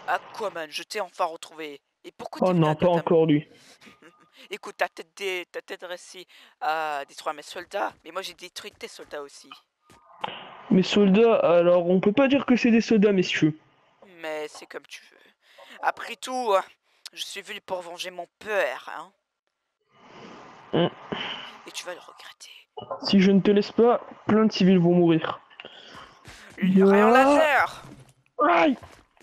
Aquaman, je t'ai enfin retrouvé. Et pourquoi Oh t'es venu non, à pas Gotham? encore lui. Écoute, t'as peut-être réussi à détruire mes soldats, mais moi j'ai détruit tes soldats aussi. Mes soldats, alors on peut pas dire que c'est des soldats, messieurs. Mais c'est comme tu veux. Après tout, je suis venu pour venger mon père, hein. Hum. Et tu vas le regretter. Si je ne te laisse pas, plein de civils vont mourir. Le rayon Ah, laser! aïe.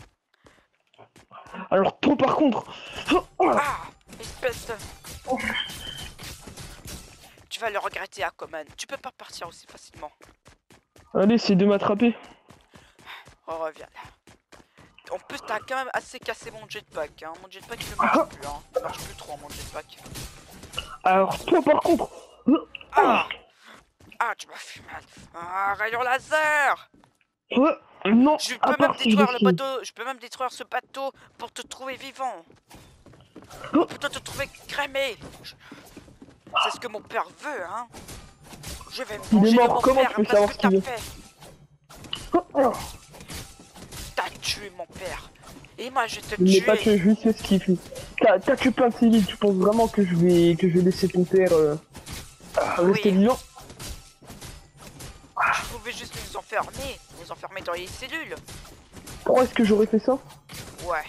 Alors toi par contre... Ah! Espèce de... Tu vas le regretter, Aquaman. Tu peux pas partir aussi facilement. Allez, c'est de m'attraper. Oh, reviens là. En plus, t'as quand même assez cassé mon jetpack, hein. Mon jetpack, il ne marche plus, hein. Il marche plus trop, mon jetpack. Alors toi par contre... Ah! Ah, tu m'as fait mal. Ah, rayon laser! Non, Je à peux même part si je détruire le décide. bateau. Je peux même détruire ce bateau pour te trouver vivant. Ou plutôt te trouver cramé. C'est ce que mon père veut, hein. Je vais me Il est venger de mort, mon comment père je peux parce savoir que ce t'as qu'il veut? fait. T'as tué mon père. Et moi, je vais te Il n'est pas tuer. tué, je sais ce qu'il fait. T'as tué plein de civils, tu penses vraiment que je vais laisser ton père rester Oui, vivant? tu pouvais juste nous enfermer dans les cellules. Pourquoi est-ce que j'aurais fait ça? Ouais.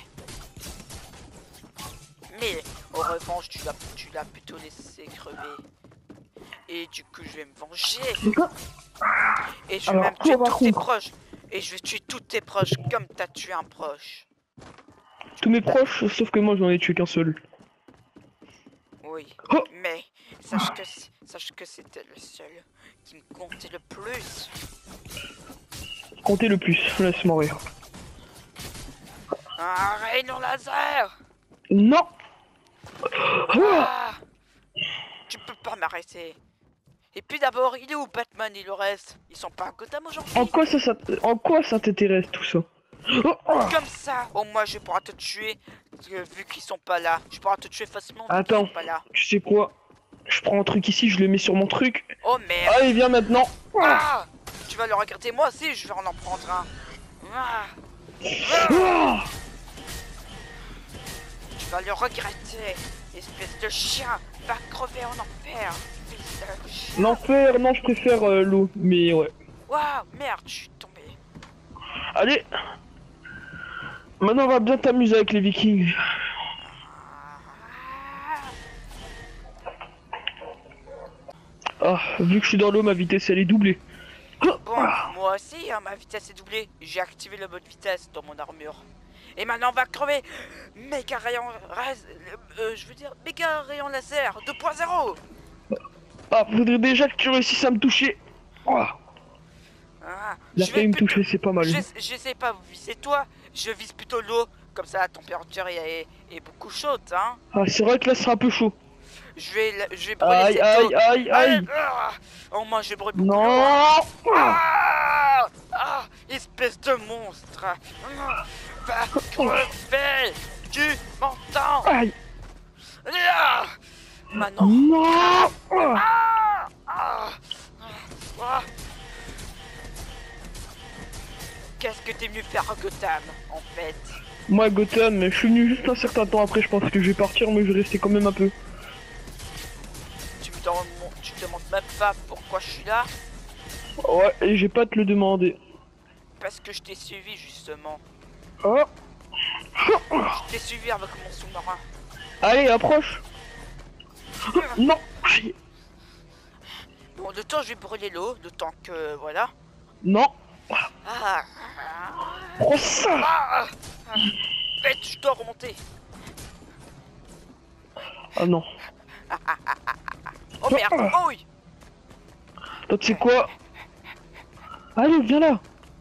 Mais en revanche, tu l'as plutôt laissé crever. Et du coup, je vais me venger. Et je vais Alors même tuer toi par tous tes contre, proches. Et je vais tuer tous tes proches comme t'as tué un proche. tous mes proches, sauf que moi j'en ai tué qu'un seul. Oui, Oh, mais sache que c'était le seul qui me comptait le plus. comptez le plus, laisse-moi rire. Un rayon laser! Non. Ah! Tu peux pas m'arrêter. Et puis d'abord, il est où Batman et le reste? Ils sont pas à Gotham aujourd'hui? En quoi ça t'intéresse tout ça? Comme ça, au moins je pourrai te tuer, vu qu'ils sont pas là. Je pourrai te tuer facilement vu qu'ils Attends, sont pas là. tu sais quoi? Je prends un truc ici, je le mets sur mon truc. Oh merde! Allez, viens maintenant. Ah! Tu vas le regretter, moi aussi je vais en prendre un. Ah! Ah! Tu vas le regretter, espèce de chien! Va crever en enfer! Fils de chien! L'enfer, non, je préfère l'eau, mais ouais. Waouh! Merde, je suis tombé! Allez, maintenant on va bien t'amuser avec les Vikings. Ah, vu que je suis dans l'eau, ma vitesse elle est doublée. Bon, moi aussi, hein, ma vitesse est doublée. J'ai activé le mode vitesse dans mon armure. Et maintenant, on va crever. Méga rayon... je veux dire, méga rayon laser 2.0. Ah, faudrait déjà que tu réussisses à me toucher. Ah, Ah, il a je vais failli me plutôt... toucher, c'est pas mal. J'essaie pas de viser toi. Je vise plutôt l'eau. Comme ça, la température est beaucoup chaude, hein. Ah, c'est vrai que là, ce sera un peu chaud. Je vais brûler Aïe, cette aïe, eau. aïe, aïe. Oh, moi, je brûle beaucoup l'eau, hein. Non. Ah, ah, espèce de monstre. Va crever. Tu m'entends? Aïe. Ah, maintenant. Non. Ah, ah, ah. Qu'est-ce que t'es venu faire à Gotham, en fait? Moi, Gotham, je suis venu juste un certain temps après, je pense que je vais partir, mais je vais rester quand même un peu. Tu me demandes même pas pourquoi je suis là? Ouais, et j'ai pas à te le demander. Parce que je t'ai suivi, justement. Oh. Je t'ai suivi avec mon sous-marin. Allez, approche. Non. Bon, le temps je vais brûler l'eau, le temps que... voilà. Non. Ah, Prends ça. ah, vite, je dois remonter. Ah non. Oh merde, oh oui. Toi, tu sais quoi? Allez, viens là.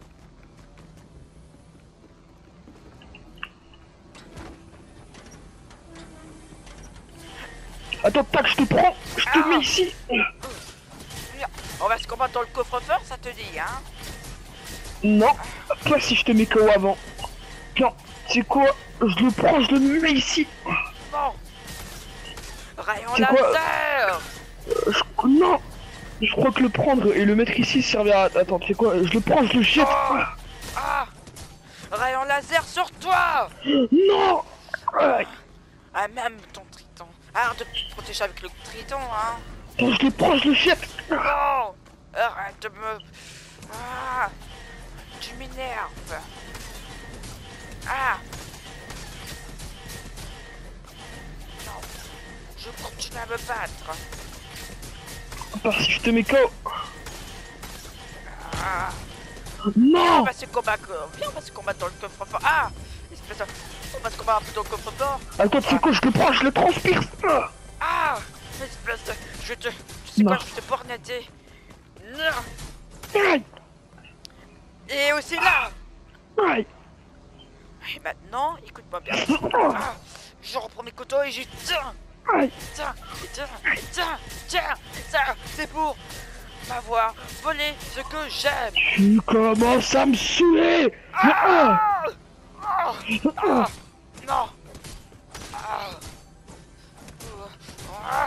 Attends, tac, je te prends. Je te mets ici. On va se combattre dans le coffre-fort, ça te dit, hein? Non, pas si je te mets KO avant. Tiens, tu sais quoi? Je le prends, je le mets ici. Bon. Rayon C'est quoi? laser. Non. Je crois que le prendre et le mettre ici servira à... Attends, tu sais quoi? Je le prends, je le jette. Oh. Ah. rayon laser sur toi. Non. Ah, même ton triton. Arrête de te protéger avec le triton, hein. Attends, je le prends, je le jette. Non. Arrête de me... Ah. Tu m'énerves. Ah. Non. Je continue à me battre. À part si je te mets KO. Ah. Non. On va se combattre. Viens, on va se combattre dans le coffre-fort. Ah. Espèce de... On va se combattre un peu dans le coffre-fort. Attends, tu sais quoi, je le prends, je le transpire. Ah. Espèce de... Tu sais quoi, je vais te poignarder. Non. Aïe. Et aussi là. Aïe. Et maintenant, écoute-moi bien. Ah, je reprends mes couteaux et j'ai... Tiens, Aïe. tiens, c'est pour m'avoir volé ce que j'aime. Tu commences à me saouler. Ah, ah, ah, non. Ah, ah,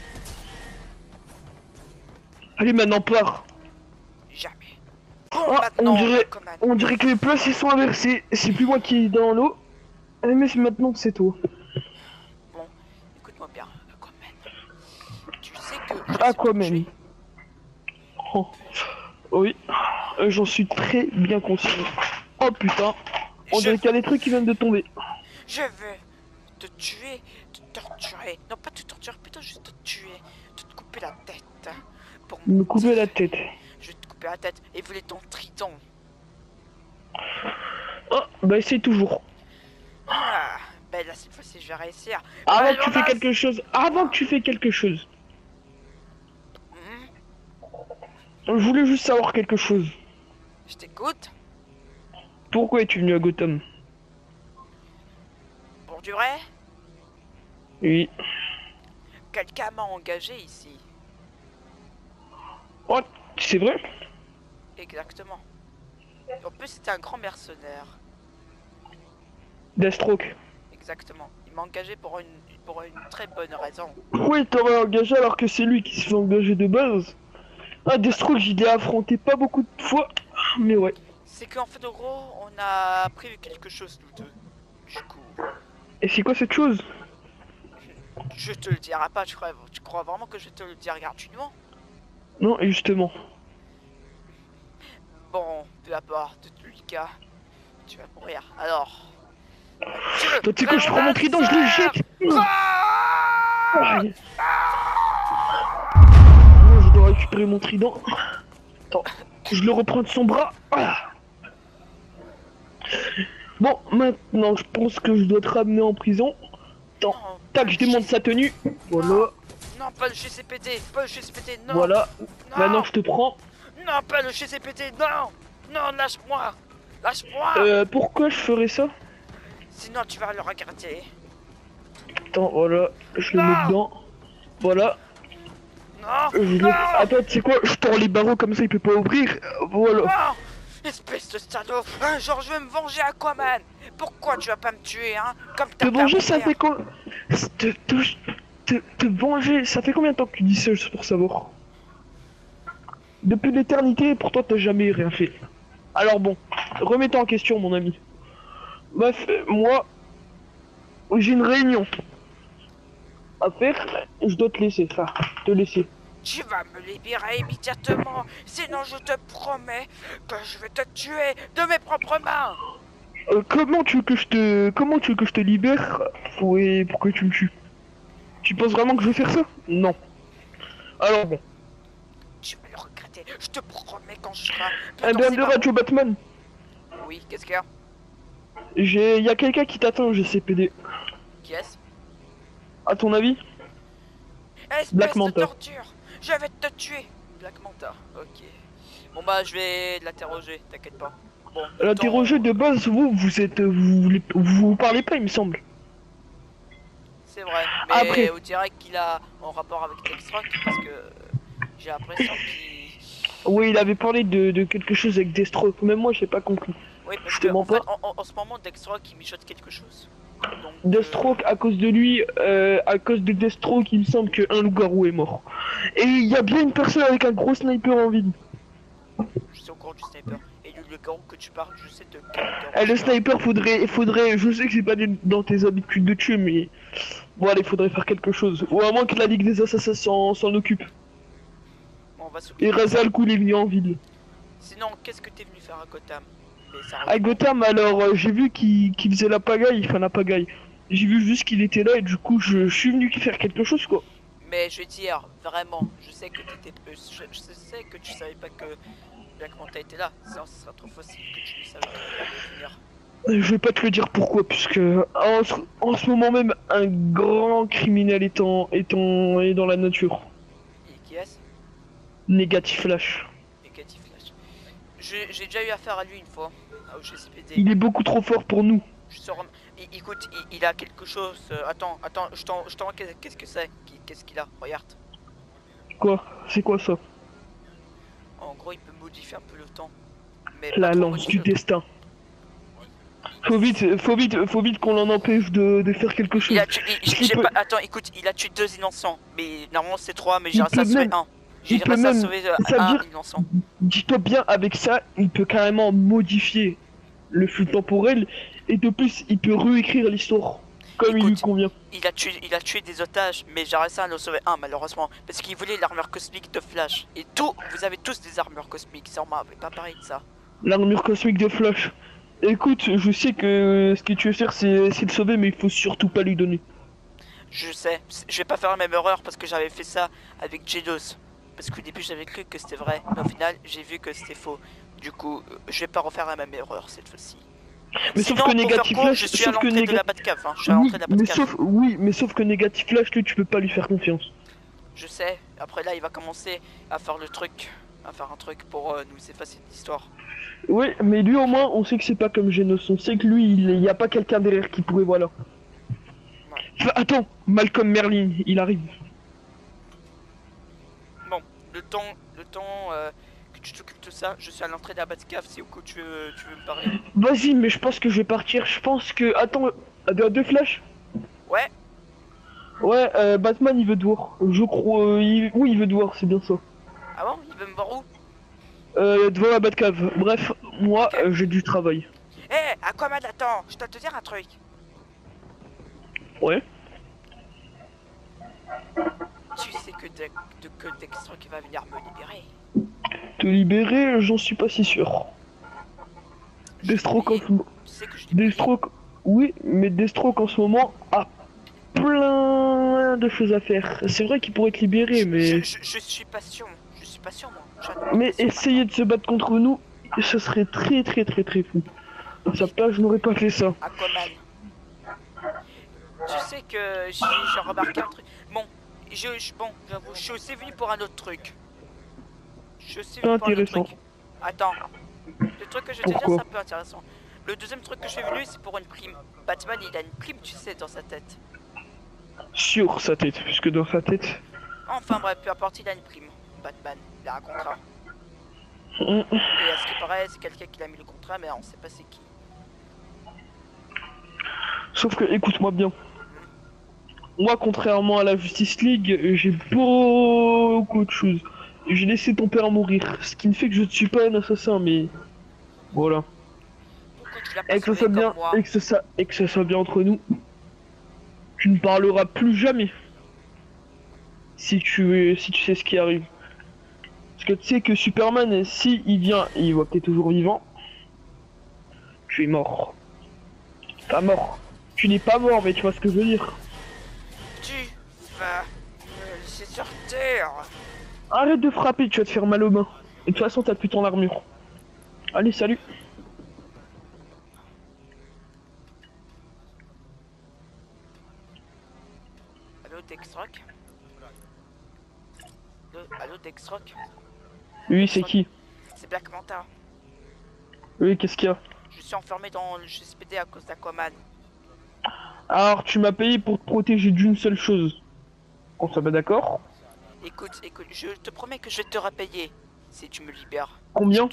Allez, maintenant, pars. jamais. Ah, Maintenant, Command. on dirait que les places ils sont inversées. C'est plus moi qui est dans l'eau. Mais maintenant c'est toi. Bon, écoute-moi bien, Aquaman. Tu sais que je Aquaman. suis tué. Oh. Oui, j'en suis très bien conscient. Oh putain, on dirait qu'il y a des trucs qui viennent de tomber. Je veux te tuer, te torturer. Non, pas te torturer, plutôt juste te tuer. Te couper la tête. Pour Me couper la tête. Je vais te couper la tête et voler ton triton. Oh, bah essaye toujours. Ah, ben là, cette fois-ci, je vais réussir. Avant que tu fais quelque chose, avant que tu fais quelque chose. Hmm, Je voulais juste savoir quelque chose. je t'écoute. Pourquoi es-tu venu à Gotham? Pour du vrai, Oui. quelqu'un m'a engagé ici. Oh, c'est vrai? Exactement. En plus, c'était un grand mercenaire. Deathstroke. Exactement. Il m'a engagé pour une très bonne raison. Pourquoi il t'aurait engagé alors que c'est lui qui se fait engager de base? Ah, Deathstroke, j'y l'ai affronté pas beaucoup de fois, mais ouais. C'est qu'en fait, en gros, on a prévu quelque chose, nous deux. Du coup, Et c'est quoi cette chose? je te le dirai pas, tu crois vraiment que je vais te le dire gratuitement? Non, et justement. Bon, peu importe, de tous les cas, tu vas mourir. Alors... Toi, tu sais quoi, je prends mon trident, je le jette. Aïe. Moi, je dois récupérer mon trident. Attends, je le reprends de son bras. Ah. Bon, maintenant, je pense que je dois te ramener en prison. Attends, tac, je démonte sa tenue. Voilà, Non, pas le GCPT, pas le GCPT, non. voilà. Non. Maintenant, je te prends. Non, pas le GCPT, non. Non, lâche-moi. Lâche-moi. Pourquoi je ferais ça? Sinon, tu vas le regretter. Attends, voilà, je le mets dedans. Voilà. Non. Attends, tu sais quoi, je tends les barreaux comme ça, il peut pas ouvrir. Voilà. Non. Espèce de salaud. Un jour, je vais me venger, Aquaman. Pourquoi tu vas pas me tuer, hein? Comme t'as Te venger, ça fait quoi? Te venger, ça fait combien de temps que tu dis ça, juste pour savoir? Depuis l'éternité, et pourtant t'as jamais rien fait. Alors bon, remets-toi en question, mon ami. Bref, moi, j'ai une réunion à faire, je dois te laisser, te laisser. Tu vas me libérer immédiatement, sinon je te promets que je vais te tuer de mes propres mains. Comment tu veux que je te libère? Oui, pourquoi tu me tues? Tu penses vraiment que je vais faire ça? Non. Alors bon. Tu vas le regretter, je te promets quand je serai... Un de radio Batman. Oui, qu'est-ce qu'il y a? Y a quelqu'un qui t'attend au GCPD. Qui est-ce? À ton avis? Espèce Black de Manta. torture. Je vais te tuer. Black Manta, ok. Bon bah je vais l'interroger, t'inquiète pas. Bon, L'interroger de base, vous parlez pas, il me semble. C'est vrai, mais Après. on dirait qu'il a en rapport avec Deathstroke parce que j'ai l'impression qu'il... Oui, il avait parlé de quelque chose avec Deathstroke, même moi j'ai pas compris. Oui, parce Je te que mens en, fait, pas. en ce moment Deathstroke il mijote quelque chose. Donc, Deathstroke, à cause de lui, à cause de Deathstroke, il me semble qu'un loup-garou est mort. Et il y a bien une personne avec un gros sniper en ville. Je sais encore du sniper. Et le garou que tu parles, je sais de quel garou Eh, le tu parles. sniper, faudrait, je sais que c'est pas dans tes habitudes de tuer, mais bon, allez, faudrait faire quelque chose. Ou à moins que la Ligue des Assassins s'en occupe. Bon, on va s'occuper Et de ça. Razal Ghul est venu en ville. Sinon, qu'est-ce que t'es venu faire à Gotham? Mais À sérieusement. Gotham, alors, j'ai vu qu'il faisait la pagaille, enfin la pagaille. J'ai vu juste qu'il était là et du coup, je suis venu faire quelque chose, quoi. Mais je veux dire, vraiment, je sais que t'étais. Je sais que tu savais pas que Black Manta était là. Sinon, ce sera trop facile que tu ne savais qu'il allait venir. Je vais pas te le dire pourquoi, puisque en ce moment même, un grand criminel est dans la nature. Et qui est-ce? Négatif Flash. Négatif Flash. J'ai déjà eu affaire à lui une fois, au GCPD. Il est beaucoup trop fort pour nous. Je sors. Écoute, il a quelque chose. Attends, je t'en. Qu'est-ce que c'est? Qu'est-ce qu'il a? Regarde. Quoi? C'est quoi ça? En gros, il peut modifier un peu le temps. Mais La pas trop lance du modifier. destin. Faut vite qu'on l'en empêche de faire quelque chose. Il a tué. Attends, écoute, il a tué 2 innocents. Mais normalement, c'est 3, mais j'ai Il réussi à peut sauver même- 1. il J'ai peut réussi à même- sauver ça veut un dire- innocent. Dis-toi bien, avec ça, il peut carrément modifier le flux temporel et de plus, il peut réécrire l'histoire comme il lui Écoute, convient. Il a tué des otages, mais j'ai réussi à en sauver un malheureusement. Parce qu'il voulait l'armure cosmique de Flash. Et vous avez tous des armures cosmiques, ça on m'avait pas parlé de ça. L'armure cosmique de Flash. Écoute, je sais que ce que tu veux faire, c'est le sauver, mais il faut surtout pas lui donner. Je sais, je vais pas faire la même erreur parce que j'avais fait ça avec J2. Parce qu'au début j'avais cru que c'était vrai, mais au final j'ai vu que c'était faux. Du coup, je vais pas refaire la même erreur cette fois-ci. Mais Sinon, sauf que pour faire Négatif court, Flash, je suis à sauf que l'entrée de la Batcave, hein. Je suis à l'entrée de la Batcave. mais sauf que Négatif Flash, tu peux pas lui faire confiance. Je sais, après là il va commencer à faire le truc, à faire un truc pour nous effacer de l'histoire. Oui, mais lui au moins, on sait que c'est pas comme Genos. On sait que lui, il y a pas quelqu'un derrière qui pourrait, voilà. Ouais. Enfin, attends, Malcolm Merlin, il arrive. Bon, le temps que tu t'occupes de ça, je suis à l'entrée de la Batcave, c'est au coup tu veux me parler. Vas-y, mais je pense que je vais partir. Je pense que... Attends, deux flashs. Ouais, Ouais, Batman, il veut te voir. Je crois... Oui, il veut te voir, c'est bien ça. ah bon, il veut me voir où? Devant la Batcave. Bref, moi, Ok. j'ai du travail. Eh, Aquaman, attends, je dois te dire un truc. Ouais. Tu sais que Dexter qui va venir me libérer. Te libérer, j'en suis pas si sûr. Deathstroke en ce moment... Tu sais que je l'ai payé. Deathstroke... Oui, mais Deathstroke en ce moment a plein de choses à faire. C'est vrai qu'il pourrait te libérer, mais... Je suis patient, moi. Mais essayer de se battre contre nous, ce serait très fou. À sa place, je n'aurais pas fait ça. Aquaman. Tu sais que j'ai remarqué un truc. Bon, bon, j'avoue, je suis aussi venu pour un autre truc. Je suis venu pour un autre Intéressant. truc. Attends, le truc que je vais te dire, Pourquoi c'est un peu intéressant. Le deuxième truc que je suis venu, c'est pour une prime. Batman, il a une prime, tu sais, dans sa tête. Sur sa tête, puisque dans sa tête... Enfin bref, peu importe, il a une prime. Batman, il a un contrat. Mm. Et à ce qui paraît, c'est quelqu'un qui a mis le contrat, mais on sait pas c'est qui. Sauf que, écoute-moi bien. Moi, contrairement à la Justice League, j'ai beaucoup de choses. J'ai laissé ton père mourir, ce qui ne fait que je ne suis pas un assassin, mais... Voilà. Pourquoi tu l'as pas Et que ça sauvé soit comme bien, moi? et que ça soit bien entre nous. Tu ne parleras plus jamais. Si tu sais ce qui arrive. Parce que tu sais que Superman, si il vient et il voit que t'es toujours vivant, tu es mort. Pas mort. Tu n'es pas mort, mais tu vois ce que je veux dire. Tu vas me laisser sur terre. Arrête de frapper, tu vas te faire mal aux mains. Et de toute façon, t'as plus ton armure. Allez, salut. Allô, Dexrock? Allô, Dexrock? Oui, c'est qui? C'est Black Manta. Oui, qu'est-ce qu'il y a? Je suis enfermé dans le GSPD à cause d'Aquaman. Alors, tu m'as payé pour te protéger d'une seule chose. On soit pas d'accord? Écoute, je te promets que je vais te repayer si tu me libères. Combien?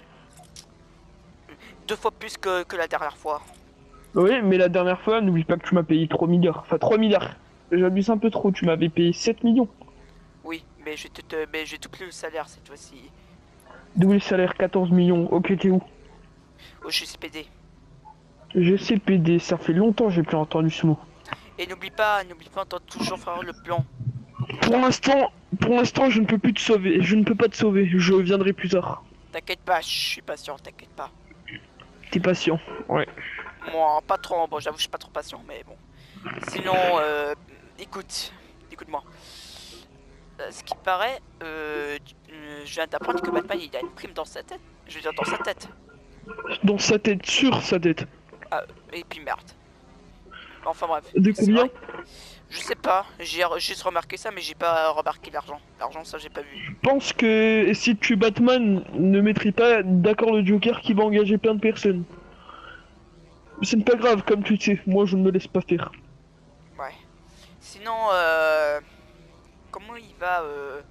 2 fois plus que la dernière fois. Oui, mais la dernière fois, n'oublie pas que tu m'as payé 3 milliards. Enfin, 3 milliards. J'abuse un peu trop, tu m'avais payé 7 millions. Oui, mais je vais doubler le salaire cette fois-ci. Double salaire 14 millions. Ok, t'es où? Oh, je suis CPD. GCPD, ça fait longtemps que j'ai plus entendu ce mot. Et n'oublie pas, on doit toujours faire le plan. Pour l'instant, je ne peux plus te sauver. Je ne peux pas te sauver. Je viendrai plus tard. T'inquiète pas, je suis patient, t'inquiète pas. T'es patient. Ouais. Moi, pas trop, bon, j'avoue, je suis pas trop patient, mais bon. Sinon, écoute-moi. Ce qui paraît, je viens d'apprendre que Batman, il a une prime dans sa tête. Je veux dire, dans sa tête. Dans sa tête, sur sa tête. Ah, et puis merde. Enfin bref. De c'est combien? vrai. Je sais pas, j'ai juste remarqué ça, mais j'ai pas remarqué l'argent. L'argent, ça, j'ai pas vu. Je pense que si tu es Batman, ne mettrait pas d'accord le Joker qui va engager plein de personnes. Ce n'est pas grave, comme tu sais, moi je ne me laisse pas faire. Ouais. Sinon, comment il va,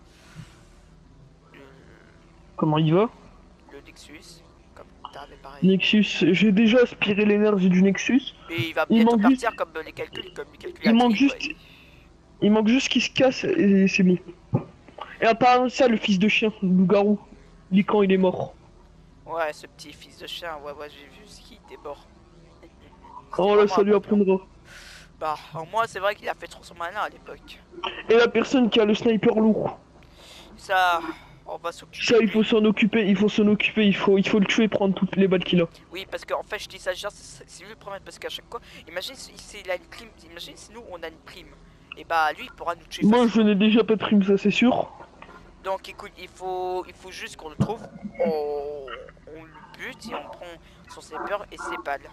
le, Comment il va? le Nexus? Comme t'avais pareil. Nexus, j'ai déjà aspiré l'énergie du Nexus. Et il va Il bientôt manque partir juste, comme les calculs, il manque ouais. juste, il manque juste qu'il se casse et c'est bon. Et à part ça, le fils de chien, le loup-garou, quand il est mort. Ouais, ce petit fils de chien, ouais, j'ai vu ce qui était mort. Oh là, ça lui apprendra. Bah, en moi, c'est vrai qu'il a fait trop son malin à l'époque. Et la personne qui a le sniper lourd. Ça, on va s'occuper. Ça, il faut s'en occuper, il faut le tuer et prendre toutes les balles qu'il a. Oui, parce qu'en fait, je dis ça, genre, c'est lui le problème, parce qu'à chaque fois, imagine s'il a une prime, imagine si nous, on a une prime. Et bah, lui, il pourra nous tuer Moi, facilement. je n'ai déjà pas de prime, ça c'est sûr. Donc, écoute, il faut juste qu'on le trouve, on le bute et on prend son sniper et ses balles.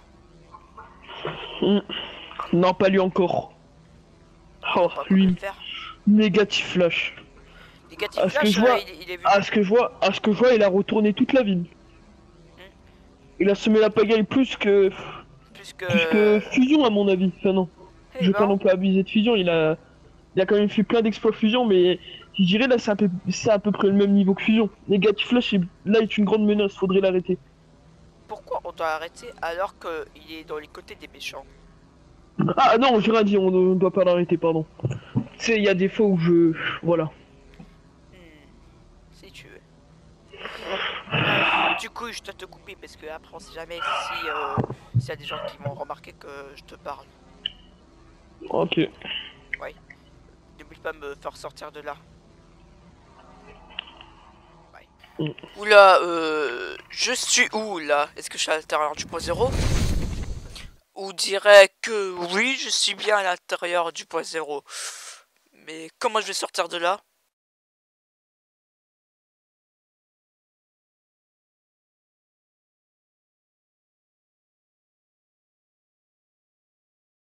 Non, pas lui encore. Oh, Pas lui, faire. négatif flash. Négatif À ce que flash, je vois, il est vu. à ce que je vois, il a retourné toute la ville. Il a semé la pagaille plus que Fusion à mon avis. Enfin non, Eh je vais pas ben, non plus abuser de Fusion. Il a quand même fait plein d'exploits Fusion, mais je dirais là c'est à peu près le même niveau que Fusion. Négatif flash là est une grande menace. Faudrait l'arrêter. pourquoi on doit arrêter alors qu'il est dans les côtés des méchants? Ah non, j'ai rien dit. On ne doit pas l'arrêter, pardon. Tu sais, il y a des fois où voilà. Si tu veux. Du coup, je dois te couper parce que après, on sait jamais si s'il y a des gens qui vont remarquer que je te parle. Ok. Ouais. N'oublie pas de me faire sortir de là. Ouais. Oula, je suis où là? Est-ce que je suis à l'intérieur du point zéro? Ou dirait que oui, je suis bien à l'intérieur du point zéro. Mais comment je vais sortir de là?